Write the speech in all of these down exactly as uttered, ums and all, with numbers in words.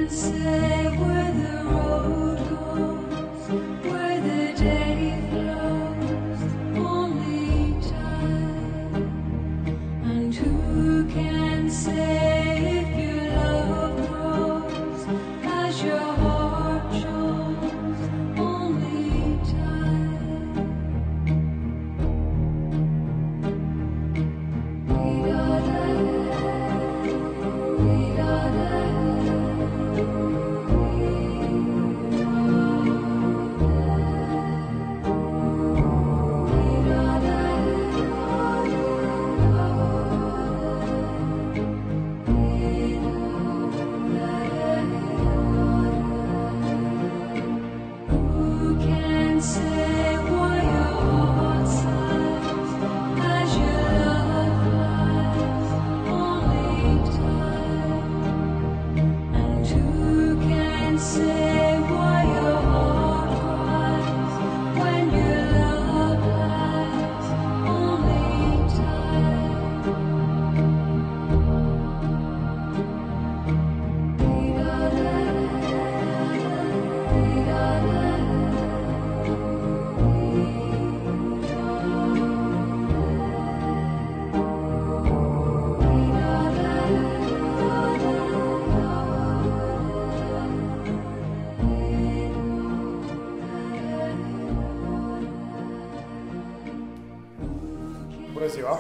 Bună ziua!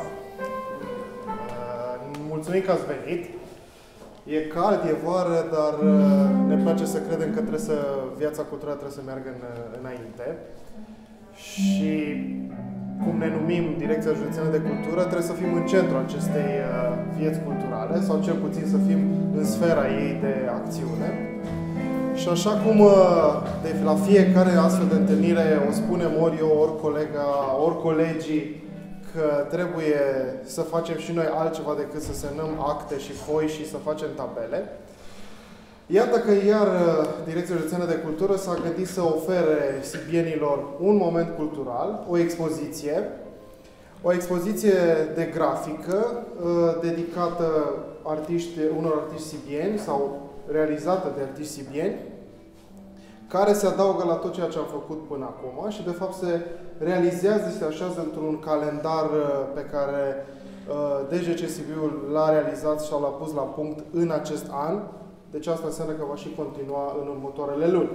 Mulțumim că ați venit. E cald, e vară, dar ne place să credem că trebuie să, viața culturală trebuie să meargă în, înainte. Și cum ne numim Direcția Județeană de Cultură, trebuie să fim în centrul acestei vieți culturale, sau cel puțin să fim în sfera ei de acțiune. Și așa cum de la fiecare astfel de întâlnire o spunem ori eu, ori colega, ori colegii, că trebuie să facem și noi altceva decât să semnăm acte și foi și să facem tabele. Iată că iar Direcția Județeană de Cultură s-a gândit să ofere sibienilor un moment cultural, o expoziție, o expoziție de grafică dedicată artiști, unor artiști sibieni sau realizată de artiști sibieni, care se adaugă la tot ceea ce am făcut până acum și de fapt se realizează, se așează într-un calendar pe care D G C Sibiul l-a realizat și l-a pus la punct în acest an. Deci asta înseamnă că va și continua în următoarele luni.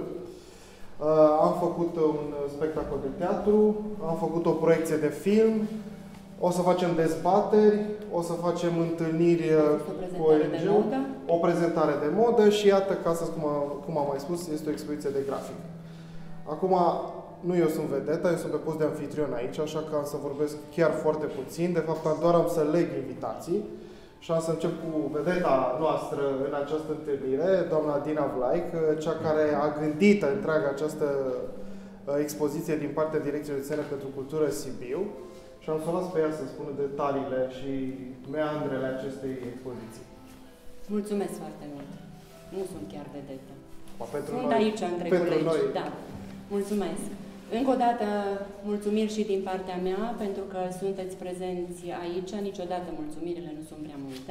Am făcut un spectacol de teatru, am făcut o proiecție de film, o să facem dezbateri, o să facem întâlniri cu O N G-ul, o prezentare de modă și iată că astăzi, cum, a, cum am mai spus, este o expoziție de grafică. Acum, nu eu sunt vedeta, eu sunt pe post de anfitrion aici, așa că am să vorbesc chiar foarte puțin. De fapt, doar am să leg invitații și am să încep cu vedeta noastră în această întâlnire, doamna Dina Vlaic, cea care a gândit întreaga această expoziție din partea Direcției Județene pentru Cultură Sibiu. Și am să las pe ea să spună detaliile și meandrele acestei expoziții. Mulțumesc foarte mult. Nu sunt chiar vedetă. Pentru sunt noi, aici între pentru colegi. Noi. Da. Mulțumesc. Încă o dată, mulțumiri și din partea mea, pentru că sunteți prezenți aici. Niciodată mulțumirile nu sunt prea multe.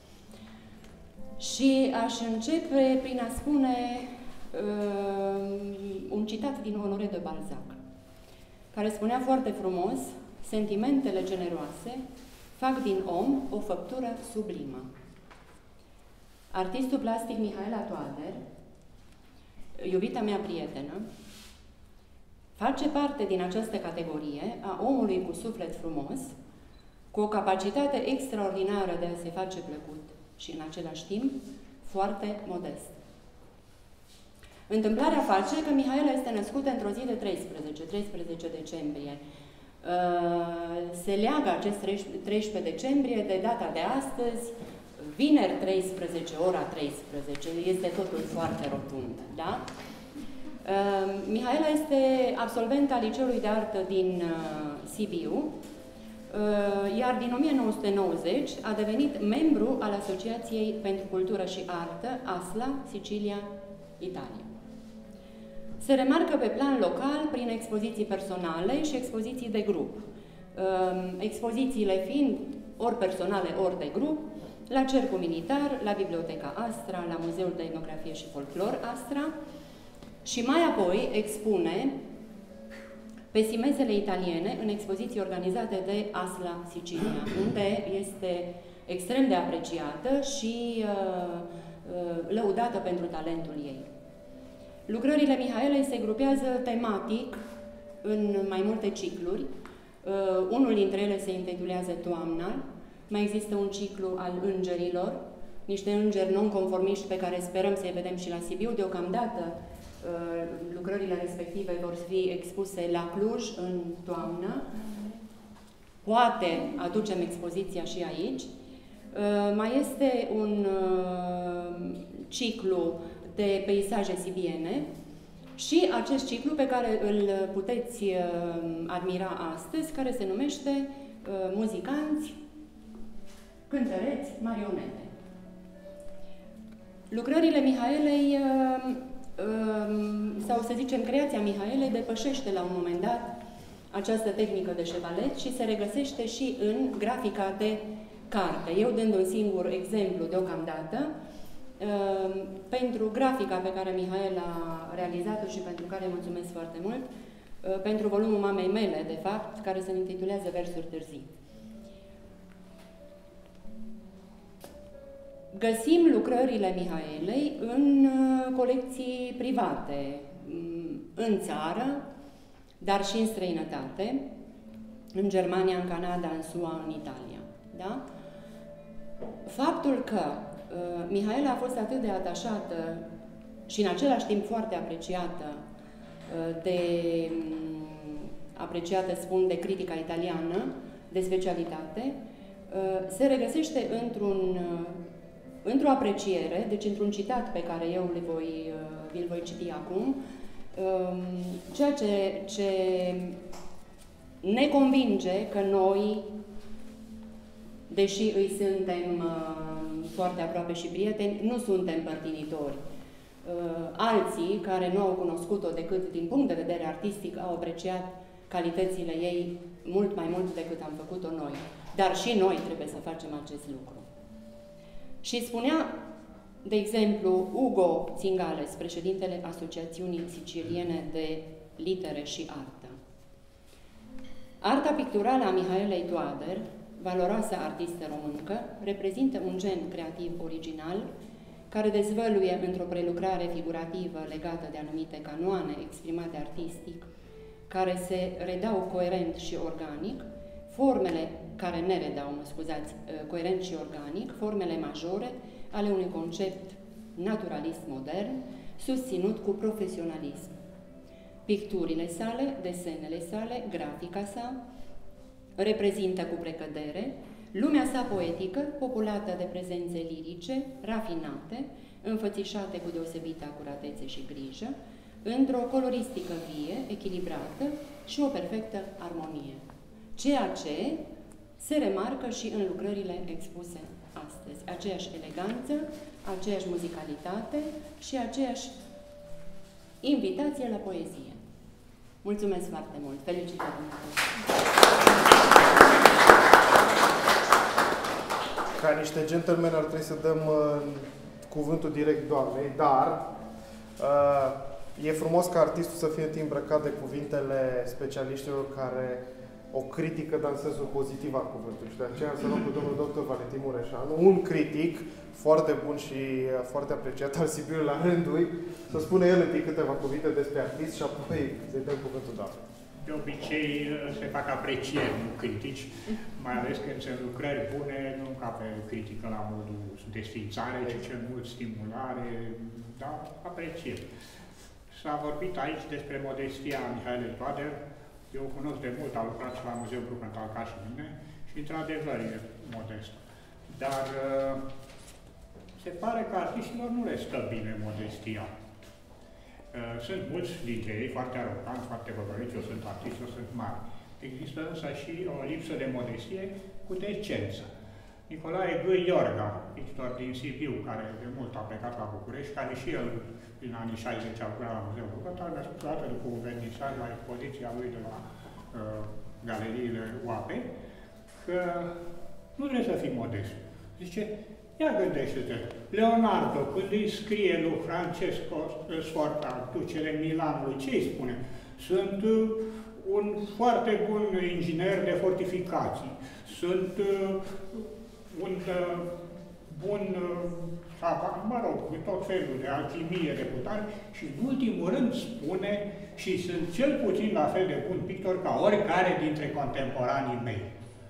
Și aș începe prin a spune uh, un citat din Honoré de Balzac, care spunea foarte frumos: sentimentele generoase fac din om o făptură sublimă. Artistul plastic Mihaela Toader, iubita mea prietenă, face parte din această categorie a omului cu suflet frumos, cu o capacitate extraordinară de a se face plăcut și în același timp foarte modest. Întâmplarea face că Mihaela este născută într-o zi de treisprezece decembrie. Se leagă acest treisprezece decembrie de data de astăzi, vineri treisprezece, ora treisprezece. Este totul foarte rotund, da? Mihaela este absolventă a Liceului de Artă din Sibiu, iar din o mie nouă sute nouăzeci a devenit membru al Asociației pentru Cultură și Artă ASLA, Sicilia, Italia. Se remarcă pe plan local prin expoziții personale și expoziții de grup. Expozițiile fiind ori personale, ori de grup, la Cercul Militar, la Biblioteca Astra, la Muzeul de Etnografie și Folclor Astra și mai apoi expune pe simezele italiene în expoziții organizate de Asla Sicilia, unde este extrem de apreciată și uh, uh, lăudată pentru talentul ei. Lucrările Mihaelei se grupează tematic în mai multe cicluri. Uh, unul dintre ele se intitulează Toamna. Mai există un ciclu al îngerilor, niște îngeri non-conformiști pe care sperăm să-i vedem și la Sibiu. Deocamdată uh, lucrările respective vor fi expuse la Cluj în toamnă. Poate aducem expoziția și aici. Uh, mai este un uh, ciclu de peisaje sibiene și acest ciclu pe care îl puteți uh, admira astăzi, care se numește uh, Muzicanți, cântăreți, marionete. Lucrările Mihaelei, uh, uh, sau să zicem creația Mihaelei, depășește la un moment dat această tehnică de șevalet și se regăsește și în grafica de carte. Eu dând un singur exemplu deocamdată, uh, pentru grafica pe care Mihaela a realizat-o și pentru care mulțumesc foarte mult, uh, pentru volumul mamei mele, de fapt, care se intitulează Versuri târzii. Găsim lucrările Mihaelei în uh, colecții private, în țară, dar și în străinătate, în Germania, în Canada, în S U A, în Italia. Da? Faptul că uh, Mihaela a fost atât de atașată și în același timp foarte apreciată uh, de um, apreciată, spun, de critica italiană, de specialitate, uh, se regăsește într-un uh, într-o apreciere, deci într-un citat pe care eu vi-l voi, vi voi citi acum, um, ceea ce, ce ne convinge că noi, deși îi suntem uh, foarte aproape și prieteni, nu suntem părtinitori. Uh, alții, care nu au cunoscut-o decât din punct de vedere artistic, au apreciat calitățile ei mult mai mult decât am făcut-o noi. Dar și noi trebuie să facem acest lucru. Și spunea, de exemplu, Ugo Zingales, președintele Asociațiunii Siciliene de Litere și Artă. Arta picturală a Mihaelei Toader, valoroasă artistă româncă, reprezintă un gen creativ original care dezvăluie într-o prelucrare figurativă legată de anumite canoane exprimate artistic, care se redau coerent și organic, formele care ne redau, mă scuzați, coerent și organic, formele majore ale unui concept naturalist modern, susținut cu profesionalism. Picturile sale, desenele sale, grafica sa, reprezintă cu precădere lumea sa poetică, populată de prezențe lirice, rafinate, înfățișate cu deosebită acuratețe și grijă, într-o coloristică vie, echilibrată și o perfectă armonie. Ceea ce se remarcă și în lucrările expuse astăzi. Aceeași eleganță, aceeași muzicalitate și aceeași invitație la poezie. Mulțumesc foarte mult! Felicitări! Ca niște gentlemen ar trebui să dăm uh, cuvântul direct doamnei, dar uh, e frumos ca artistul să fie în timp îmbrăcat de cuvintele specialiștilor care o critică, dar în sensul pozitiv al cuvântului. Și de aceea să luăm cu domnul doctor Valentin Mureșanu, un critic foarte bun și foarte apreciat al Sibiului la rândul lui, să spune el întâi câteva cuvinte despre artist și apoi să-i dăm cuvântul doamnei. De obicei se fac aprecieri, nu critici, mai ales când sunt lucrări bune, nu ca pe critică la modul desfințare, ci cel mult stimulare, dar aprecieri. S-a vorbit aici despre modestia Mihaelei Toader. Eu o cunosc de mult, a lucrat și la Muzeul Brucantal ca și mine și, într-adevăr, e modest. Dar se pare că artiștilor nu le stă bine modestia. Sunt mulți dintre ei foarte aroganți, foarte văvăriți, eu sunt artist, eu sunt mare. Există însă și o lipsă de modestie cu decență. Nicolae G. Iorga, pictor din Sibiu, care de mult a plecat la București, care și el, prin anii șaizeci, a lucrat la Muzeul Brucantal, mi-a spus o dată după un vernisaj la expoziția lui de la uh, galeriile O A P, că nu trebuie să fii modest. Zice, Ia gândește-te, Leonardo, când îi scrie lui Francesco Sforza, ducele Milanului, ce îi spune? Sunt uh, un foarte bun inginer de fortificații, sunt uh, un uh, bun uh, savant, mă rog, tot felul de alchimie, de putare, și în ultimul rând spune și sunt cel puțin la fel de bun pictor ca oricare dintre contemporanii mei.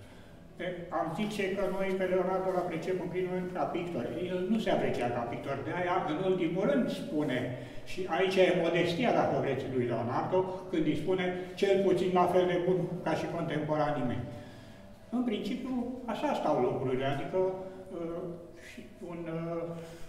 Am zice că noi pe Leonardo îl apreciem în primul rând ca pictor. El nu se aprecia ca pictor, de aia în ultimul rând spune, și aici e modestia, dacă vreți, lui Leonardo, când îi spune cel puțin la fel de bun ca și contemporanii mei. În principiu, așa stau lucrurile, adică uh, și un uh,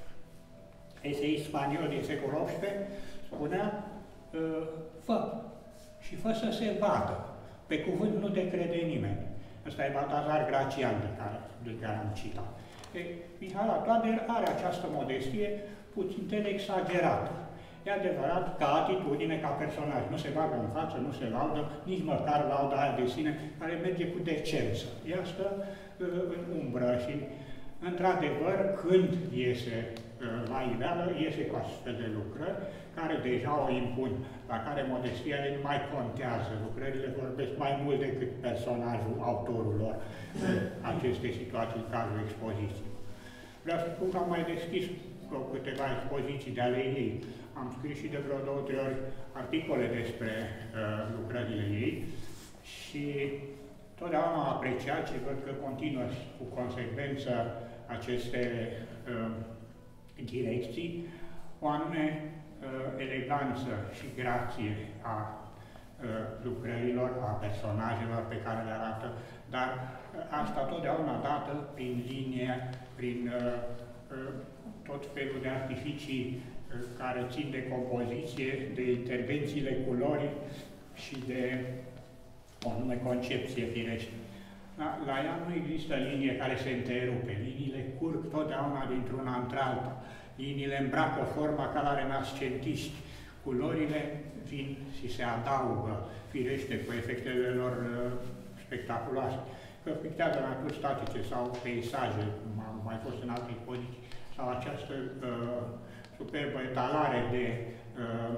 eseist spaniol din secolul optsprezece spunea uh, fă și fă să se vadă, pe cuvânt nu te crede nimeni. Ăsta e Baltazar Gracian, de care, de care am citat. E, Mihaela Toader are această modestie puțin exagerată. E adevărat, ca atitudine, ca personaj. Nu se bagă în față, nu se laudă, nici măcar lauda aia de sine, care merge cu decență. Ea stă uh, în umbră și, într-adevăr, când iese uh, la iveală, iese cu astfel de lucrări, care deja o impun, la care modestia ei nu mai contează. Lucrările vorbesc mai mult decât personajul, autorul lor, aceste situații, în cazul expoziției. Vreau să spun că am mai deschis câteva expoziții de ale ei. Am scris și de vreo două, trei ori articole despre uh, lucrările ei și totdeauna am apreciat și văd că continuă cu consecvență aceste uh, direcții, o anume uh, eleganță și grație a uh, lucrărilor, a personajelor pe care le arată, dar uh, asta totdeauna dată prin linie, prin uh, uh, tot felul de artificii care țin de compoziție, de intervențiile culorii și de o anume concepție firește. La, la ea nu există linie care se întrerupe, liniile curg totdeauna dintr-una într-alta, liniile îmbracă forma ca la renascentiști, culorile vin și se adaugă, firește, cu efectele lor uh, spectaculoase. Că pictează naturi statice sau peisaje, cum a mai fost în alte expoziții, sau această uh, superbă etalare de uh,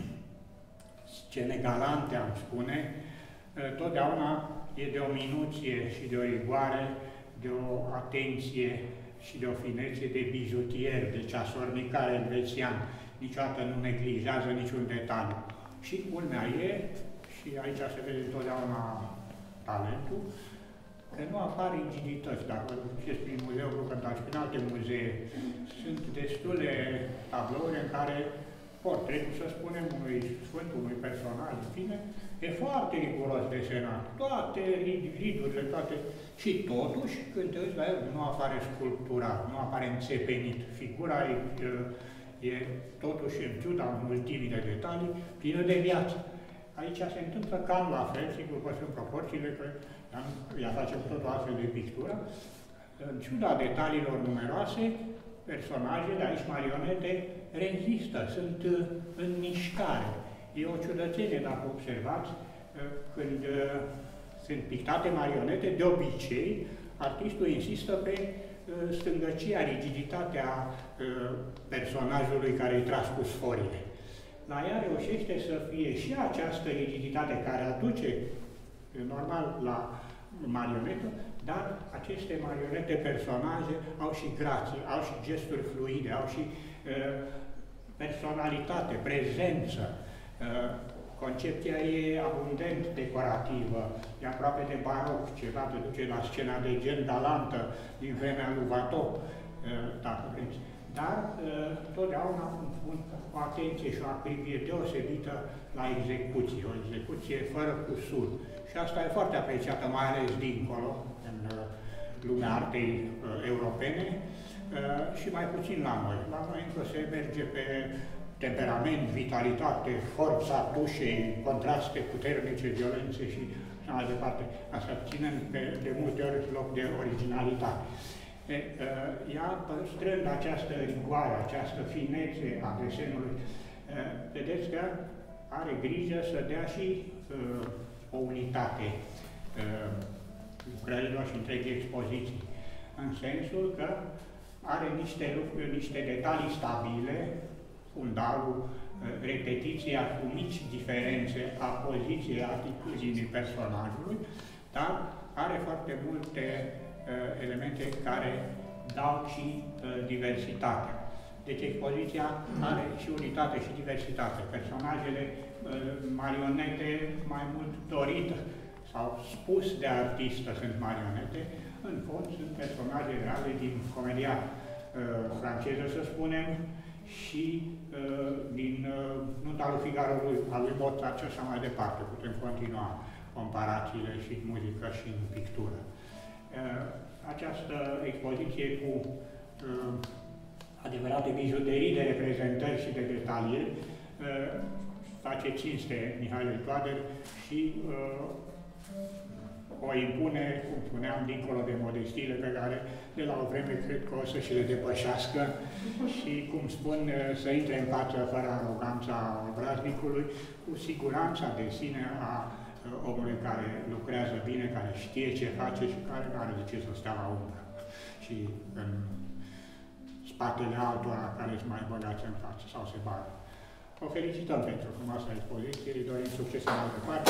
scene galante, am spune, uh, totdeauna e de o minuție și de o rigoare, de o atenție și de o finețe de bijutier, de ceasornicare elvețian. Niciodată nu neglijează niciun detaliu. Și culmea e, și aici se vede întotdeauna talentul, că nu apar rigidități. Dacă duceți prin Muzeul Bucătar și prin alte muzee, sunt destule tablouri în care portretul, să spunem, unui sfânt, unui personaj, în fine, e foarte riguros desenat. Toate ridurile, toate... Și totuși, când te uiți la el, nu apare sculpturat, nu apare înțepenit. Figura e, e totuși, în ciuda multimii de detalii, plină de viață. Aici se întâmplă cam la fel, sigur că sunt proporțiile, că ea face cu totul altfel de pictură. În ciuda detaliilor numeroase, personajele, aici marionete, rezistă, sunt în mișcare. E o ciudățenie, dacă observați, când sunt pictate marionete, de obicei, artistul insistă pe stângăcia, rigiditatea personajului care îi tras cu sforile. La ea reușește să fie și această rigiditate care aduce, normal, la marionetă, dar aceste marionete, personaje, au și grație, au și gesturi fluide, au și uh, personalitate, prezență. Uh, concepția e abundent decorativă, e aproape de baroc, ceva te duce la scena de gen galantă din vremea lui Watteau, uh, dacă vreți. Dar uh, totdeauna spun o atenție și o acribie deosebită la execuție, o execuție fără cusur. Și asta e foarte apreciată, mai ales dincolo, în uh, lumea artei uh, europene, uh, și mai puțin la noi. La noi încă se merge pe temperament, vitalitate, forța tușei, contraste puternice, violențe și așa mai departe. Asta ținând pe, de multe ori loc de originalitate. E, uh, ea, păstrând această rigoare, această finețe a desenului, uh, vedeți că are grijă să dea și uh, o unitate uh, lucrărilor și întregii expoziții, în sensul că are niște lucruri, niște detalii stabile, fundalul, repetiția cu mici diferențe a poziției, atitudinii personajului, dar are foarte multe uh, elemente care dau și uh, diversitatea. Deci expoziția are și unitate și diversitate. Personajele, uh, marionete mai mult dorite sau spus de artistă sunt marionete, în fond sunt personaje reale din comedia uh, franceză, să spunem, și uh, din uh, Nunta lui Figaro lui, a lui Mozart și așa mai departe. Putem continua comparațiile și în muzică și în pictură. Uh, această expoziție cu uh, adevărate bijuterii de reprezentări și de detalieri uh, face cinste Mihailului Toader și uh, o impune, cum spuneam, dincolo de modestiile pe care de la o vreme cred că o să și le depășească și, cum spun, să intre în față fără aroganța obraznicului, cu siguranța de sine a omului care lucrează bine, care știe ce face și care nu are de ce să stea la umbră și în spatele altora care îți mai băgați în față sau se bagă. O felicităm pentru frumoasa expoziție, îi dorim succes în altă parte.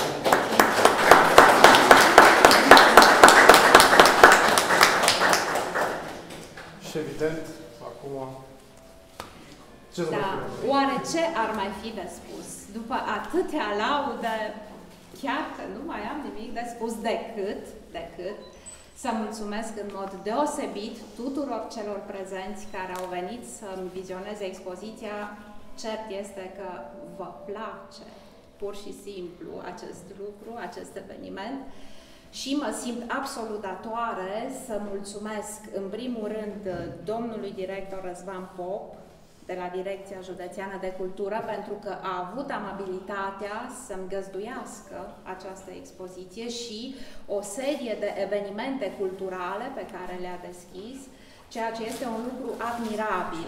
Și evident, acum, ce să da. Oare ce ar mai fi de spus? După atâtea laude, chiar că nu mai am nimic de spus decât, decât să mulțumesc în mod deosebit tuturor celor prezenți care au venit să-mi vizioneze expoziția. Cert este că vă place pur și simplu acest lucru, acest eveniment. Și mă simt absolut datoare să mulțumesc în primul rând domnului director Răzvan Pop de la Direcția Județeană de Cultură pentru că a avut amabilitatea să-mi găzduiască această expoziție și o serie de evenimente culturale pe care le-a deschis, ceea ce este un lucru admirabil.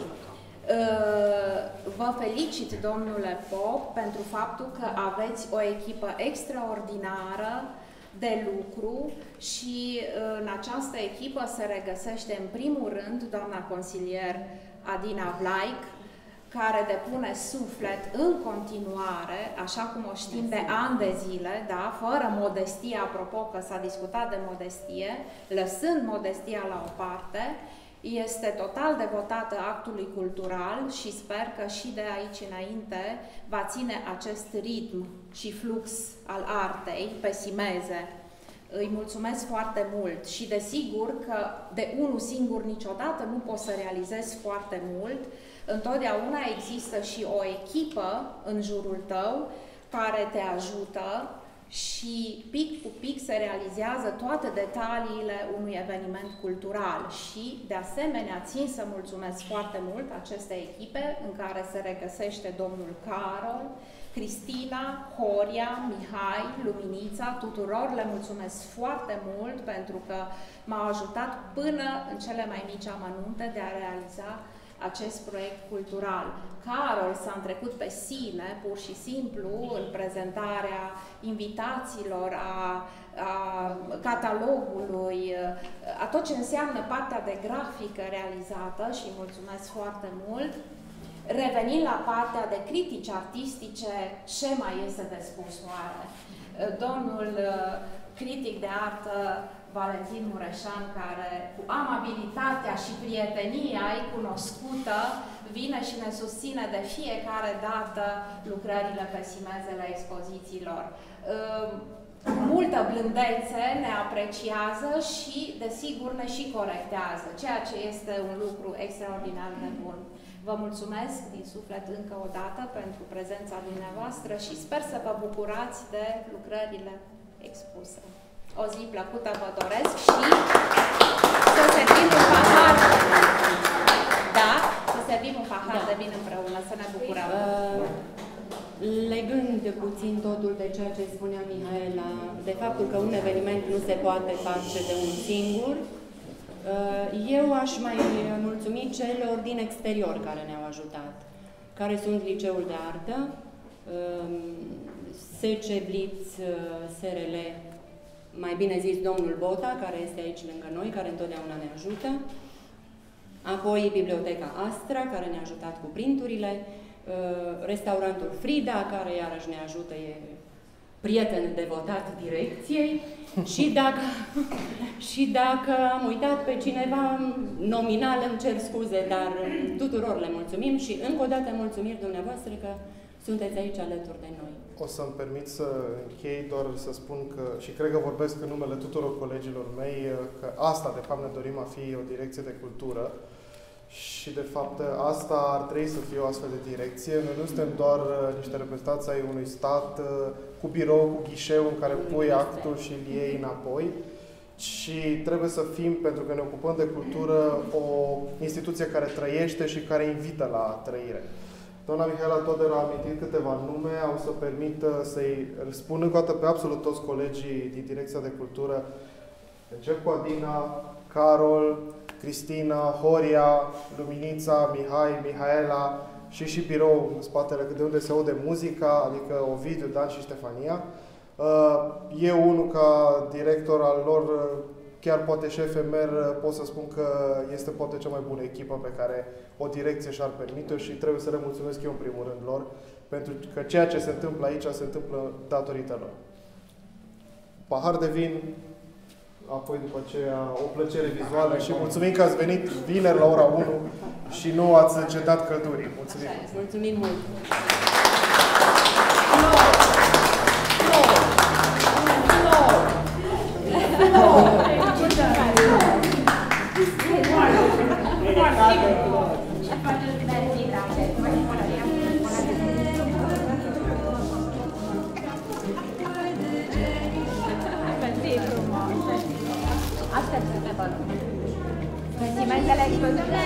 Vă felicit, domnule Pop, pentru faptul că aveți o echipă extraordinară de lucru și în această echipă se regăsește în primul rând doamna consilier Adina Vlaic, care depune suflet în continuare, așa cum o știm de ani de zile, da, fără modestie, apropo că s-a discutat de modestie, lăsând modestia la o parte, este total devotată actului cultural și sper că și de aici înainte va ține acest ritm și flux al artei pe Simeze. Îi mulțumesc foarte mult și desigur că de unul singur niciodată nu poți să realizezi foarte mult. Întotdeauna există și o echipă în jurul tău care te ajută și pic cu pic se realizează toate detaliile unui eveniment cultural și, de asemenea, țin să mulțumesc foarte mult acestei echipe în care se regăsește domnul Carol, Cristina, Horia, Mihai, Luminița, tuturor le mulțumesc foarte mult pentru că m-au ajutat până în cele mai mici amănunte de a realiza acest proiect cultural. Carol s-a întrecut pe sine, pur și simplu, în prezentarea invitațiilor, a, a catalogului, a tot ce înseamnă partea de grafică realizată și mulțumesc foarte mult. Revenind la partea de critici artistice, ce mai este de spus oare? Domnul critic de artă Valentin Mureșan, care cu amabilitatea și prietenia ei cunoscută vine și ne susține de fiecare dată lucrările pe simezele expozițiilor. Multă blândețe ne apreciază și, desigur, ne și corectează, ceea ce este un lucru extraordinar de bun. Vă mulțumesc din suflet încă o dată pentru prezența dumneavoastră și sper să vă bucurați de lucrările expuse. O zi plăcută vă doresc și să servim un pahar. Da? Să servim un pahar da. de vin împreună, să ne bucurăm. Uh, legând puțin totul de ceea ce spunea Mihaela, de faptul că un eveniment nu se poate face de un singur, uh, eu aș mai mulțumi celor din exterior care ne-au ajutat, care sunt Liceul de Artă, uh, S C Blitz, uh, S R L, mai bine zis domnul Bota, care este aici lângă noi, care întotdeauna ne ajută, apoi Biblioteca Astra, care ne-a ajutat cu printurile, restaurantul Frida, care iarăși ne ajută, e prieten devotat direcției, și dacă, și dacă am uitat pe cineva, nominal îmi cer scuze, dar tuturor le mulțumim și încă o dată mulțumiri dumneavoastră că sunteți aici alături de noi. O să-mi permit să închei doar să spun că, și cred că vorbesc în numele tuturor colegilor mei, că asta de fapt ne dorim a fi o direcție de cultură și de fapt asta ar trebui să fie o astfel de direcție. Noi nu suntem doar niște reprezentanți ai unui stat cu birou, cu ghișeu în care pui actul și îl iei înapoi, și trebuie să fim, pentru că ne ocupăm de cultură, o instituție care trăiește și care invită la trăire. Doamna Mihaela Toder a amintit câteva nume, au să permit să-i spun încă o dată pe absolut toți colegii din Direcția de Cultură. Încep cu Adina, Carol, Cristina, Horia, Luminița, Mihai, Mihaela și și birou în spatele de unde se aude muzica, adică Ovidiu, Dan și Ștefania. Eu, unul ca director al lor, chiar poate și efemer, pot să spun că este poate cea mai bună echipă pe care o direcție și-ar permite și trebuie să le mulțumesc eu în primul rând lor, pentru că ceea ce se întâmplă aici se întâmplă datorită lor. Pahar de vin, apoi după aceea o plăcere vizuală și mulțumim că ați venit vineri la ora unu și nu ați cedat căldurii. Mulțumim! Mulțumim mult! Sentimentele exploziune